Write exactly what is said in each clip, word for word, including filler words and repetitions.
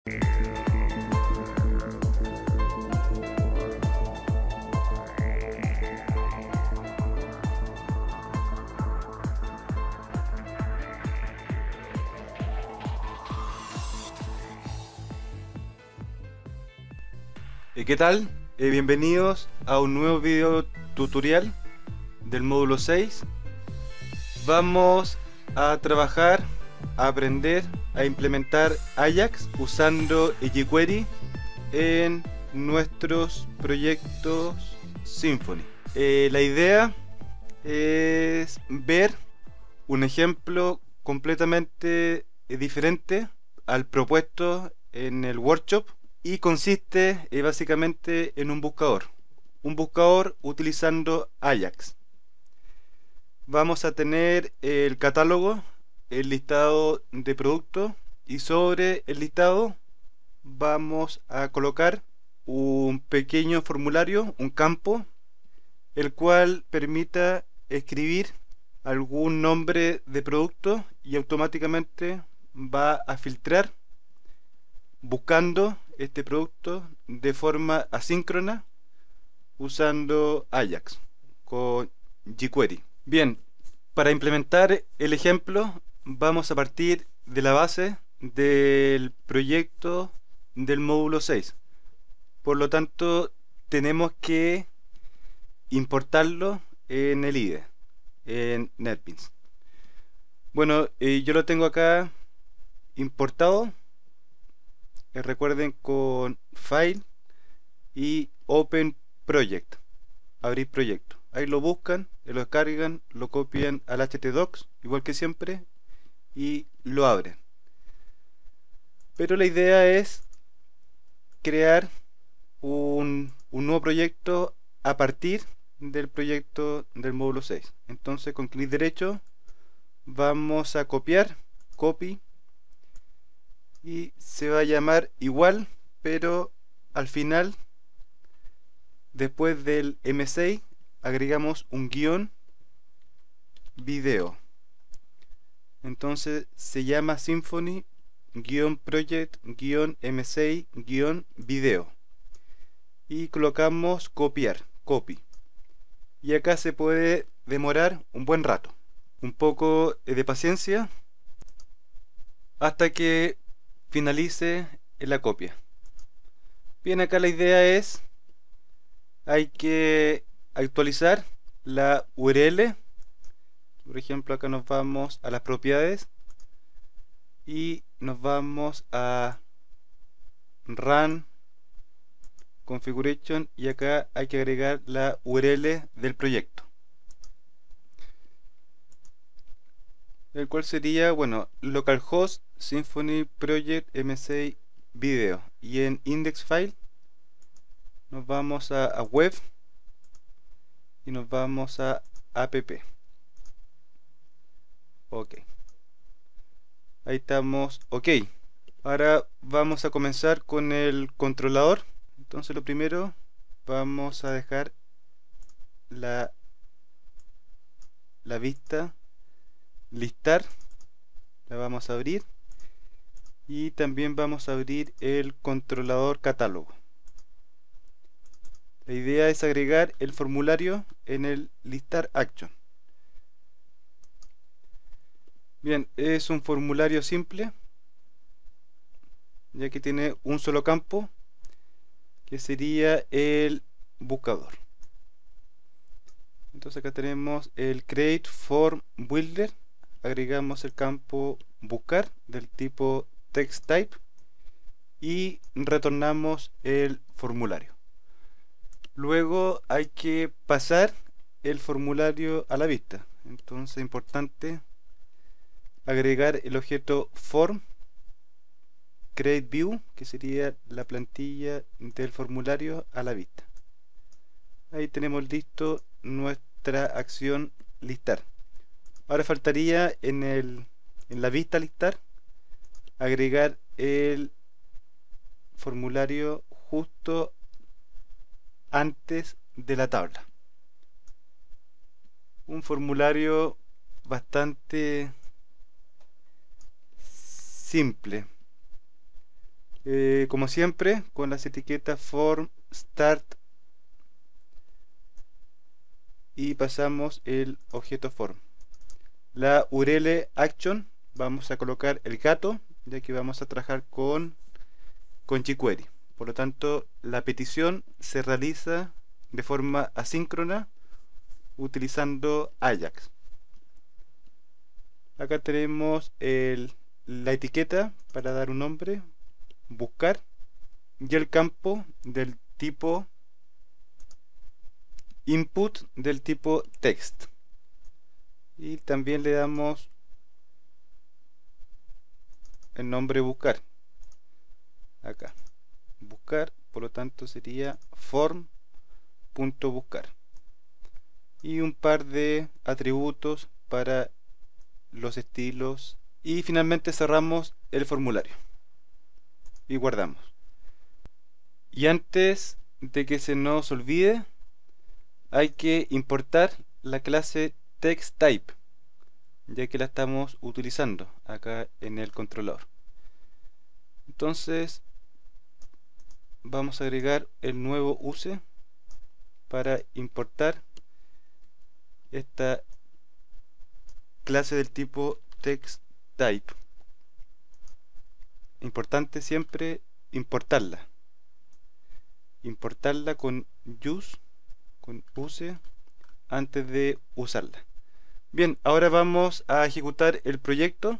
Eh, ¿Qué tal? Eh, bienvenidos a un nuevo video tutorial del módulo seis. Vamos a trabajar, a aprender a implementar Ajax usando jQuery en nuestros proyectos Symfony. Eh, la idea es ver un ejemplo completamente diferente al propuesto en el workshop. Y consiste eh, básicamente en un buscador, un buscador utilizando Ajax. Vamos a tener el catálogo, el listado de productos, y sobre el listado vamos a colocar un pequeño formulario, un campo, el cual permita escribir algún nombre de producto y automáticamente va a filtrar buscando este producto de forma asíncrona usando Ajax con jQuery. Bien, para implementar el ejemplo vamos a partir de la base del proyecto del módulo seis. Por lo tanto, tenemos que importarlo en el I D E, en NetBeans. Bueno, eh, yo lo tengo acá importado. Recuerden, con File y Open Project, abrir proyecto. Ahí lo buscan, lo descargan, lo copian al htdocs, igual que siempre, y lo abren. Pero la idea es crear un, un nuevo proyecto a partir del proyecto del módulo seis. Entonces, con clic derecho vamos a copiar, copy, y se va a llamar igual, pero al final, después del eme seis, agregamos un guión video. Entonces se llama Symfony project eme seis video, y colocamos copiar, copy. Y acá se puede demorar un buen rato, un poco de paciencia hasta que finalice la copia. Bien, acá la idea es, hay que actualizar la U R L. Por ejemplo, acá nos vamos a las propiedades y nos vamos a run configuration, y acá hay que agregar la U R L del proyecto, el cual sería, bueno, localhost Symfony project eme seis video, y en index file nos vamos a, a web y nos vamos a app. Ok, ahí estamos. Ok, ahora vamos a comenzar con el controlador. Entonces, lo primero, vamos a dejar la, la vista listar, la vamos a abrir, y también vamos a abrir el controlador catálogo. La idea es agregar el formulario en el listar action. Bien, es un formulario simple, ya que tiene un solo campo, que sería el buscador. Entonces acá tenemos el create form builder, agregamos el campo buscar del tipo text type y retornamos el formulario. Luego hay que pasar el formulario a la vista. Entonces, importante agregar el objeto form create view, que sería la plantilla del formulario, a la vista. Ahí tenemos listo nuestra acción listar. Ahora faltaría en el en la vista listar agregar el formulario justo antes de la tabla. Un formulario bastante simple. eh, como siempre, con las etiquetas form, start, y pasamos el objeto form. La U R L action, vamos a colocar el gato, ya que vamos a trabajar con, con jQuery. Por lo tanto, la petición se realiza de forma asíncrona utilizando Ajax. Acá tenemos el, la etiqueta para dar un nombre, buscar, y el campo del tipo input del tipo text. Y también le damos el nombre buscar. Acá, buscar, por lo tanto sería form.buscar. Y un par de atributos para los estilos. Y finalmente cerramos el formulario. Y guardamos. Y antes de que se nos olvide, hay que importar la clase TextType, ya que la estamos utilizando acá en el controlador. Entonces vamos a agregar el nuevo use para importar esta clase del tipo TextType. Importante siempre importarla. Importarla con use, con use, antes de usarla. Bien, ahora vamos a ejecutar el proyecto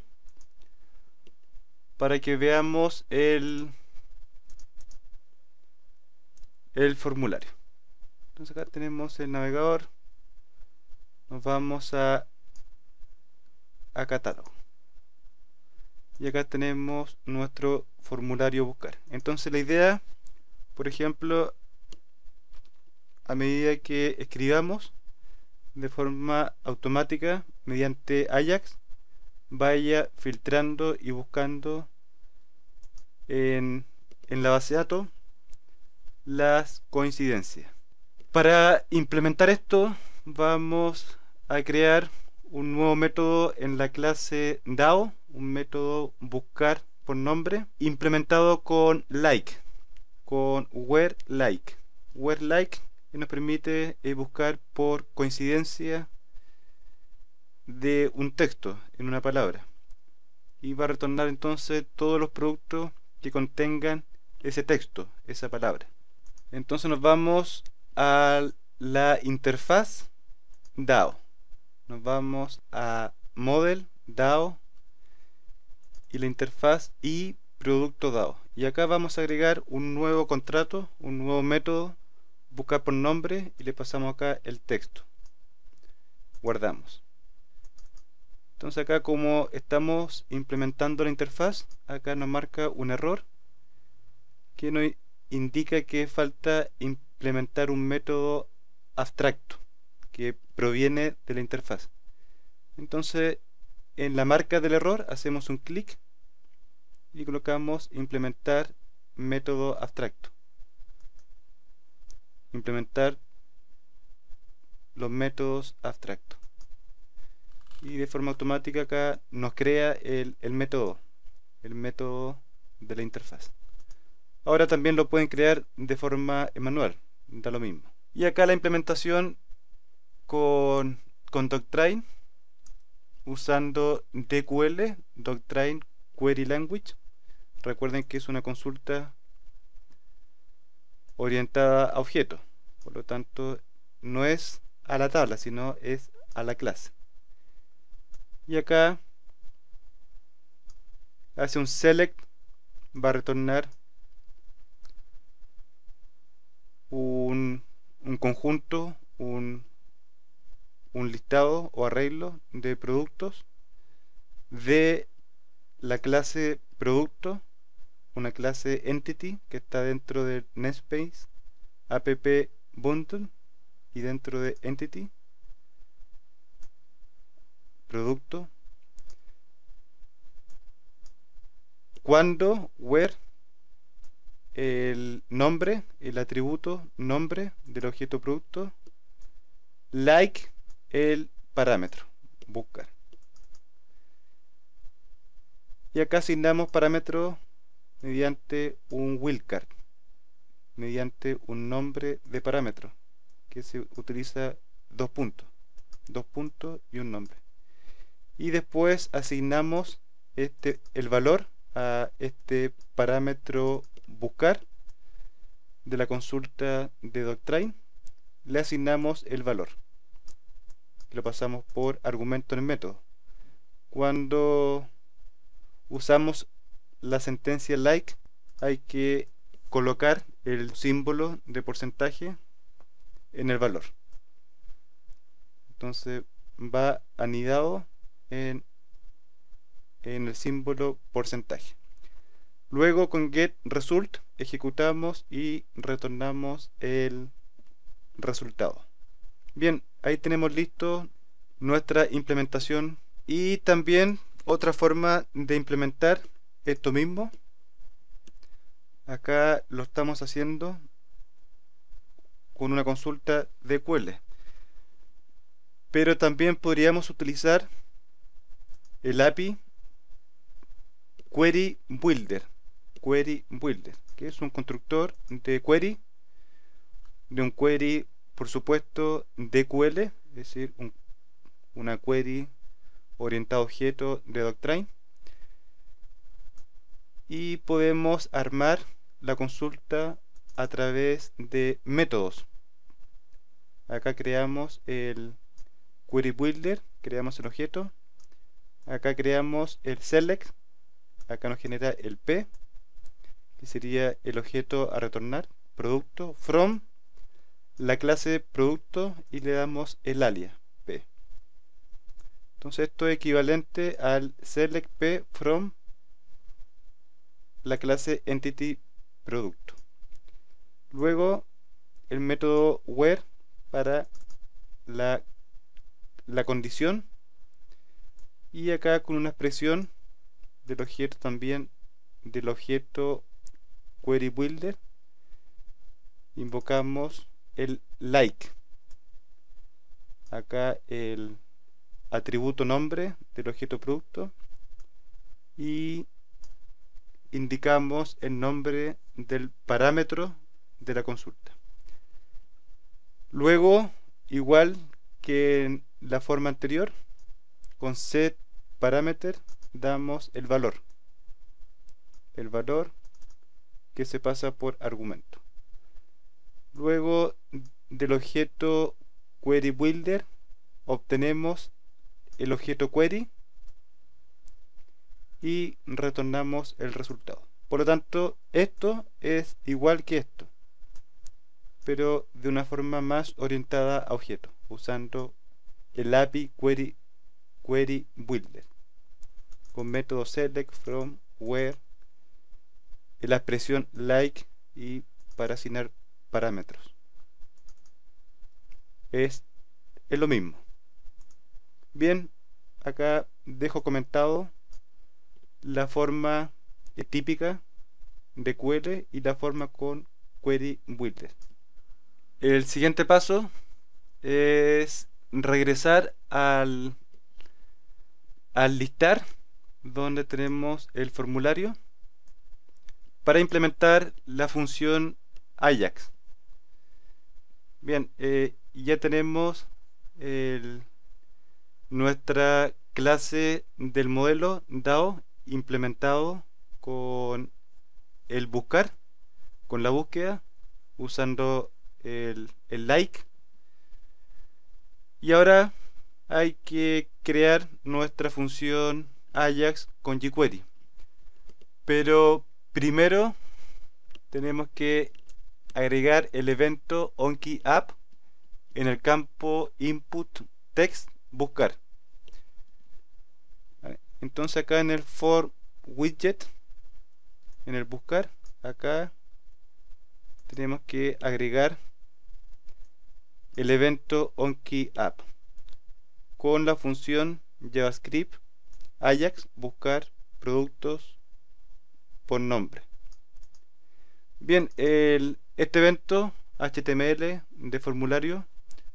para que veamos el, el formulario. Entonces acá tenemos el navegador. Nos vamos a, a catálogo. Y acá tenemos nuestro formulario buscar. Entonces la idea, por ejemplo, a medida que escribamos de forma automática mediante Ajax, vaya filtrando y buscando en, en la base de datos las coincidencias. Para implementar esto vamos a crear un nuevo método en la clase D A O, un método buscar por nombre, implementado con like, con where like. Where like que nos permite eh, buscar por coincidencia de un texto en una palabra, y va a retornar entonces todos los productos que contengan ese texto, esa palabra. Entonces nos vamos a la interfaz D A O, nos vamos a model D A O y la interfaz y producto D A O, y acá vamos a agregar un nuevo contrato, un nuevo método buscar por nombre, y le pasamos acá el texto. Guardamos. Entonces acá, como estamos implementando la interfaz, acá nos marca un error que nos indica que falta implementar un método abstracto que proviene de la interfaz. Entonces en la marca del error hacemos un clic y colocamos implementar método abstracto. Implementar los métodos abstractos. Y de forma automática acá nos crea el, el método, el método de la interfaz. Ahora también lo pueden crear de forma manual, da lo mismo. Y acá la implementación con, con Doctrine, usando D Q L, Doctrine Query Language. Recuerden que es una consulta orientada a objetos, por lo tanto no es a la tabla, sino es a la clase. Y acá hace un select, va a retornar un, un conjunto, un, un listado o arreglo de productos de la clase producto, una clase entity que está dentro del namespace app bundle, y dentro de entity producto, cuando where el nombre, el atributo nombre del objeto producto, like el parámetro buscar. Y acá asignamos parámetros mediante un wildcard, mediante un nombre de parámetro que se utiliza dos puntos, dos puntos y un nombre. Y después asignamos este, el valor a este parámetro buscar de la consulta de Doctrine, le asignamos el valor. Lo pasamos por argumento en el método. Cuando usamos la sentencia like, hay que colocar el símbolo de porcentaje en el valor. Entonces va anidado en, en el símbolo porcentaje. Luego con getResult ejecutamos y retornamos el resultado. Bien, ahí tenemos listo nuestra implementación. Y también otra forma de implementar esto mismo, acá lo estamos haciendo con una consulta de Q L, pero también podríamos utilizar el A P I Query Builder, Query Builder, que es un constructor de query, de un query, por supuesto, de Q L, es decir, un, una query orientado a objeto de Doctrine, y podemos armar la consulta a través de métodos. Acá creamos el Query Builder, creamos el objeto, acá creamos el Select, acá nos genera el P, que sería el objeto a retornar, producto, from, la clase producto, y le damos el alias P. Entonces esto es equivalente al select P from la clase entity producto. Luego el método where para la, la condición, y acá con una expresión del objeto también del objeto Query Builder invocamos el like, acá el atributo nombre del objeto producto, y indicamos el nombre del parámetro de la consulta. Luego, igual que en la forma anterior, con setParameter damos el valor, el valor que se pasa por argumento. Luego del objeto Query Builder obtenemos el objeto query y retornamos el resultado. Por lo tanto, esto es igual que esto, pero de una forma más orientada a objetos, usando el A P I Query, Query Builder, con métodos select, from, where, la expresión like y para asignar parámetros. Es, es lo mismo. Bien, acá dejo comentado la forma típica de Q L y la forma con Query Builder. El siguiente paso es regresar al, al listar donde tenemos el formulario para implementar la función Ajax. Bien, eh, ya tenemos el, nuestra clase del modelo D A O implementado con el buscar, con la búsqueda, usando el, el like. Y ahora hay que crear nuestra función Ajax con jQuery. Pero primero tenemos que agregar el evento onKeyApp en el campo input text buscar. Entonces acá en el for widget, en el buscar, acá tenemos que agregar el evento onKeyApp con la función JavaScript Ajax buscar productos por nombre. Bien, el, este evento H T M L de formulario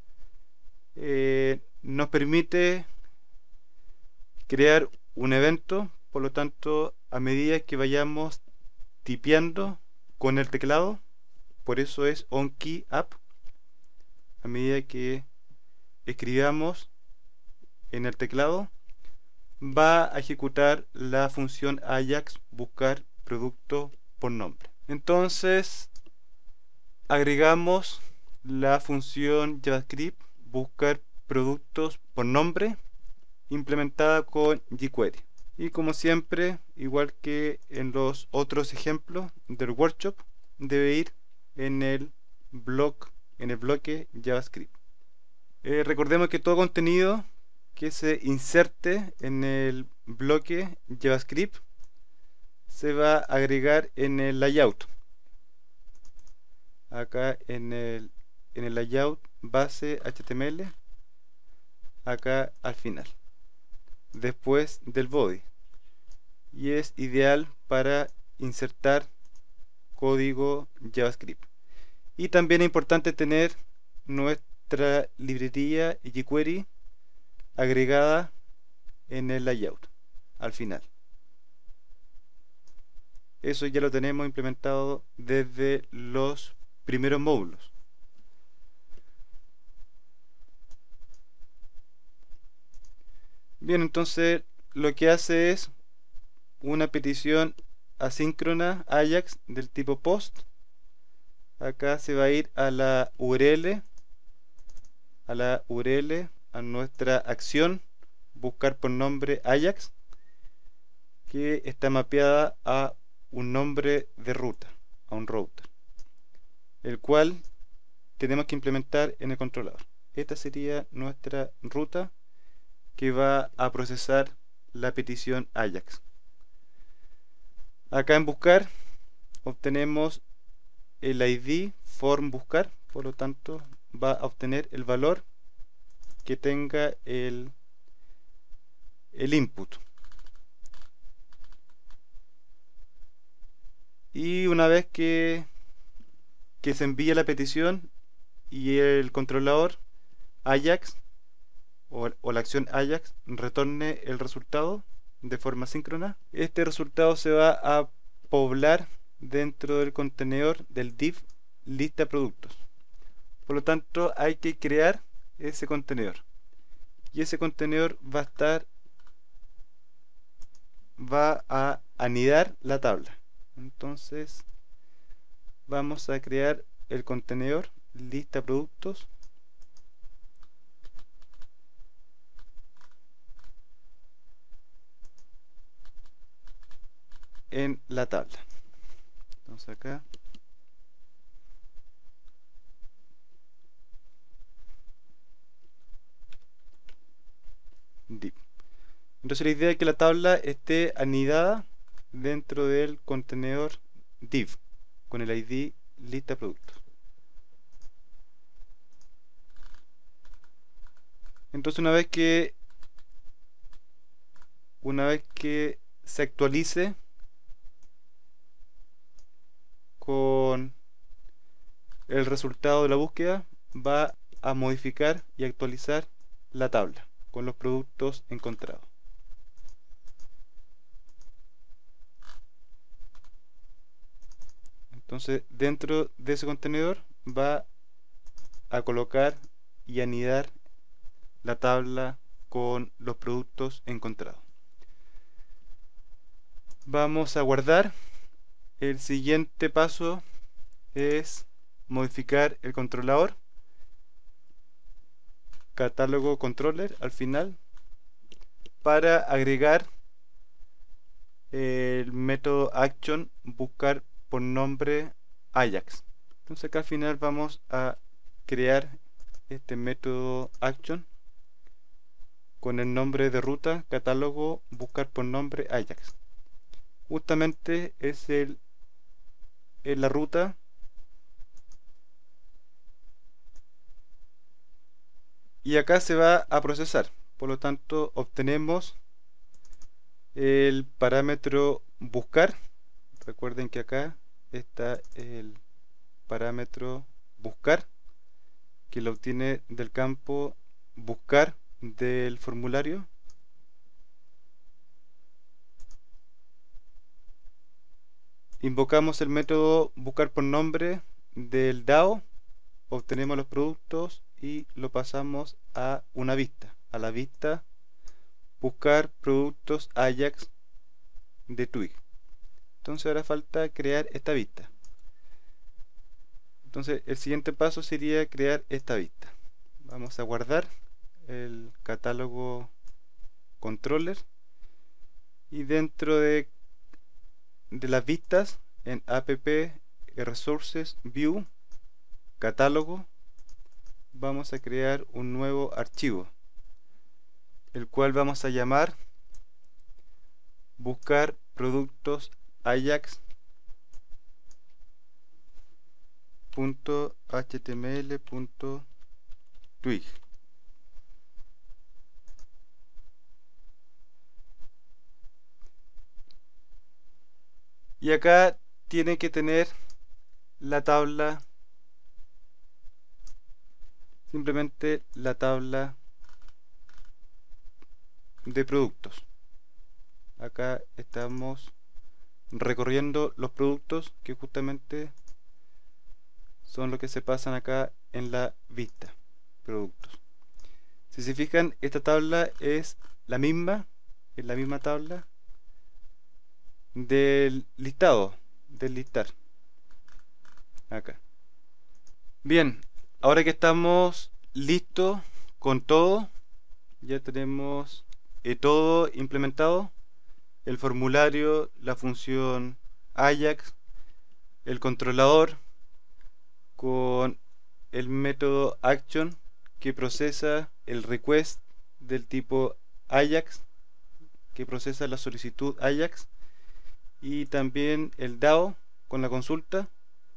eh, nos permite crear un evento, por lo tanto, a medida que vayamos tipeando con el teclado, por eso es OnKeyApp. A medida que escribamos en el teclado, va a ejecutar la función Ajax buscar producto por nombre. Entonces agregamos la función JavaScript buscar productos por nombre implementada con jQuery. Y como siempre, igual que en los otros ejemplos del workshop, debe ir en el bloque, en el bloque JavaScript. Eh, recordemos que todo contenido que se inserte en el bloque JavaScript se va a agregar en el layout. Acá en el, en el layout base H T M L, acá al final, después del body, y es ideal para insertar código JavaScript. Y también es importante tener nuestra librería jQuery agregada en el layout al final. Eso ya lo tenemos implementado desde los primeros módulos. Bien, entonces lo que hace es una petición asíncrona Ajax del tipo post. Acá se va a ir a la U R L, a la U R L, a nuestra acción buscar por nombre Ajax, que está mapeada a un nombre de ruta, a un router, el cual tenemos que implementar en el controlador. Esta sería nuestra ruta que va a procesar la petición Ajax. Acá en buscar obtenemos el I D form buscar, por lo tanto va a obtener el valor que tenga el, el input. Y una vez que, que se envíe la petición y el controlador Ajax o, o la acción Ajax retorne el resultado de forma síncrona, este resultado se va a poblar dentro del contenedor del div lista productos. Por lo tanto, hay que crear ese contenedor, y ese contenedor va a estar va a anidar la tabla. Entonces vamos a crear el contenedor lista productos en la tabla. Entonces acá div. Entonces la idea es que la tabla esté anidada dentro del contenedor div con el I D lista productos. Entonces una vez que una vez que se actualice con el resultado de la búsqueda, va a modificar y actualizar la tabla con los productos encontrados. Entonces dentro de ese contenedor va a colocar y anidar la tabla con los productos encontrados. Vamos a guardar. El siguiente paso es modificar el controlador, catálogo controller al final, para agregar el método action buscar por nombre Ajax. Entonces acá al final vamos a crear este método action con el nombre de ruta catálogo buscar por nombre Ajax. Justamente es el en la ruta y acá se va a procesar, por lo tanto obtenemos el parámetro buscar. Recuerden que acá está el parámetro buscar, que lo obtiene del campo buscar del formulario. invocamos el método buscar por nombre del D A O, obtenemos los productos y lo pasamos a una vista, a la vista buscar productos Ajax de Twig. Entonces ahora falta crear esta vista. Entonces el siguiente paso sería crear esta vista. Vamos a guardar el catálogo controller y dentro de, de las vistas en app resources view catálogo vamos a crear un nuevo archivo, el cual vamos a llamar buscar productos ajax.html.twig. Y acá tiene que tener la tabla, simplemente la tabla de productos. Acá estamos recorriendo los productos que justamente son los que se pasan acá en la vista productos. Si se fijan, esta tabla es la misma, es la misma tabla del listado, del listar acá. Bien, ahora que estamos listos con todo, ya tenemos eh, todo implementado, el formulario, la función Ajax, el controlador con el método action que procesa el request del tipo Ajax, que procesa la solicitud Ajax, y también el D A O con la consulta.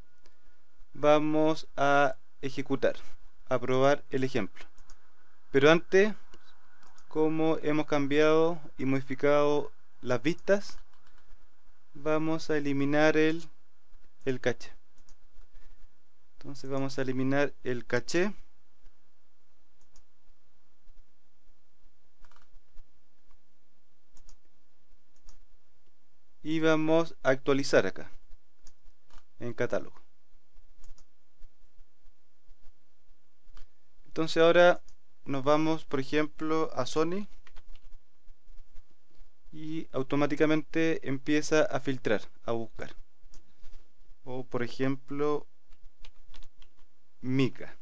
Vamos a ejecutar, a probar el ejemplo. Pero antes, como hemos cambiado y modificado las vistas, vamos a eliminar el, el caché. Entonces vamos a eliminar el caché. Y vamos a actualizar acá en catálogo. Entonces ahora nos vamos, por ejemplo, a Sony y automáticamente empieza a filtrar, a buscar. O por ejemplo, Mica.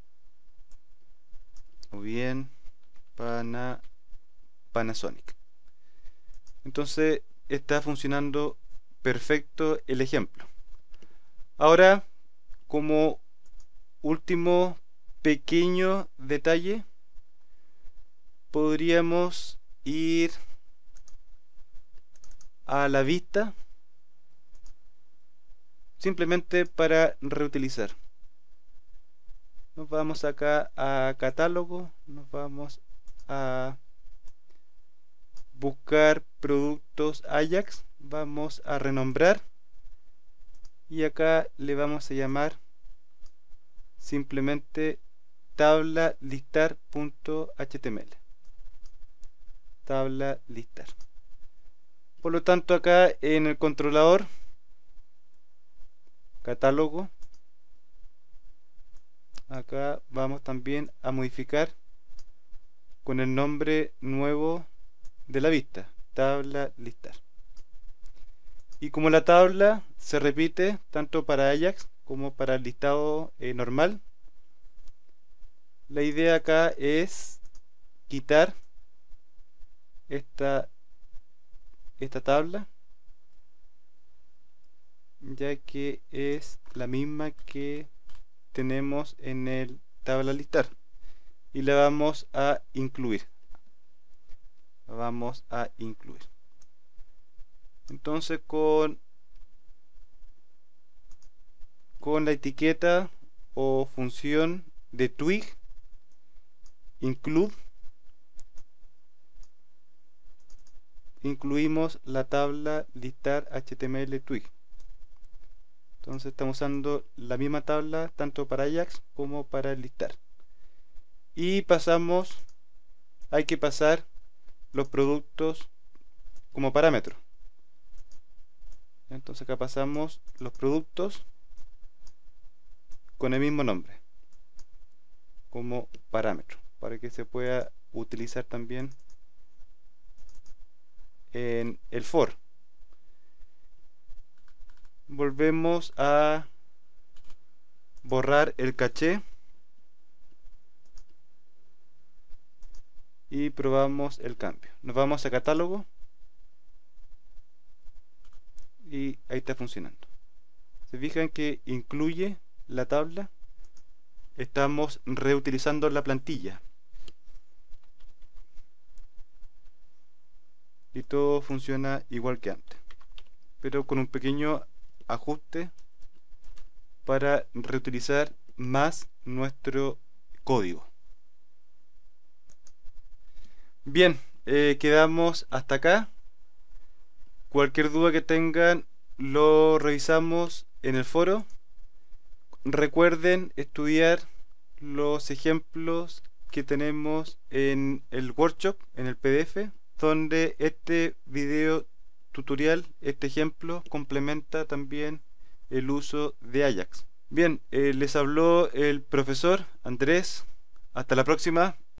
O bien Pana, Panasonic. Entonces está funcionando perfecto el ejemplo. Ahora, como último pequeño detalle, podríamos ir a la vista simplemente para reutilizar. Nos vamos acá a catálogo, nos vamos a buscar productos Ajax, vamos a renombrar y acá le vamos a llamar simplemente tabla listar.html, tabla listar. Por lo tanto, acá en el controlador catálogo, acá vamos también a modificar con el nombre nuevo de la vista, tabla listar. Y como la tabla se repite tanto para Ajax como para el listado eh, normal, la idea acá es quitar esta, esta tabla, ya que es la misma que tenemos en el tabla listar, y la vamos a incluir. Vamos a incluir. Entonces con con la etiqueta o función de twig include incluimos la tabla listar H T M L twig. Entonces estamos usando la misma tabla tanto para Ajax como para el listar. Y pasamos, hay que pasar los productos como parámetro. Entonces acá pasamos los productos con el mismo nombre como parámetro para que se pueda utilizar también en el for. Volvemos a borrar el caché y probamos el cambio. Nos vamos a catálogo y ahí está funcionando. Se fijan que incluye la tabla. Estamos reutilizando la plantilla y todo funciona igual que antes, pero con un pequeño ajuste para reutilizar más nuestro código. Bien, eh, quedamos hasta acá. Cualquier duda que tengan lo revisamos en el foro. Recuerden estudiar los ejemplos que tenemos en el workshop, en el P D F, donde este video tutorial, este ejemplo, complementa también el uso de Ajax. Bien, eh, les habló el profesor Andrés. Hasta la próxima.